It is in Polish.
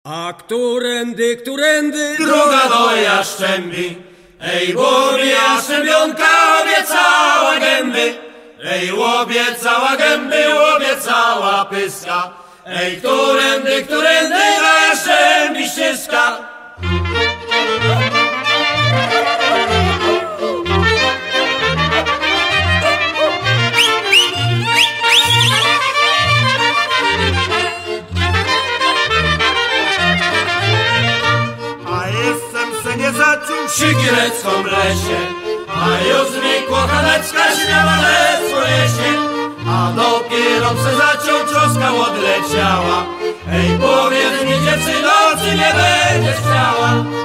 A którędy, którędy? Droga do Jaszczębi. Ej, łobie Jaszczębionka obiecała gęby. Ej, obiecała gęby, obiecała pyska. Ej, którędy, którędy do Jaszczębi ścieżka. Nie zaczął przy Gierecką lesie, a już znikła Hanecka śmiała lecło lesie, a dopiero se zaczął troska odleciała. Ej, powiedz mi dziewczyno, czy nie będziesz chciała?